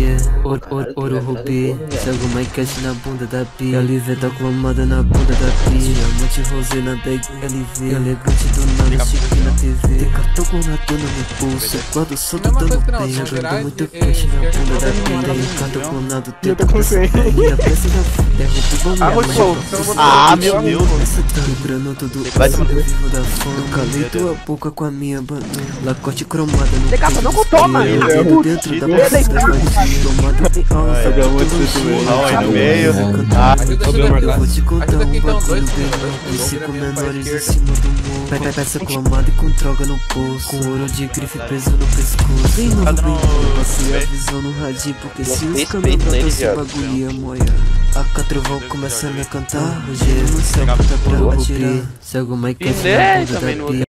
Ouro rubi, jogo mais cash na bunda da pia. LV tá com a moda na bunda da pia. Diamante rosé na bag LV. Elegante do nada, chique na TV. Tem cartão com na dona no pulso. Guarda solto dando bem. Jogando muito cash na bunda da pia. Tem cartão com nada, tem cabeça minha peça da funda. Ah, meu Deus. Quebrando tudo, vai tomar vivo da fome. Calei tua boca com a minha banana. Lacote cromada no Decapa, não toma! dentro da bolsa da magia. Tomado em alça, Aí no meio. eu vou te contar um bagulho bem. Os 5 menores em cima do morro. Peça clamada e com droga no bolso. Com ouro de grife preso no pescoço. Sem novo brinquedo, passei a visão no radinho. Porque se os caminhos botam esse bagulho ia moia. A Catrovão começa a me cantar. Rogério no céu, puta pra atirar. Cego mais quente na bunda da pia.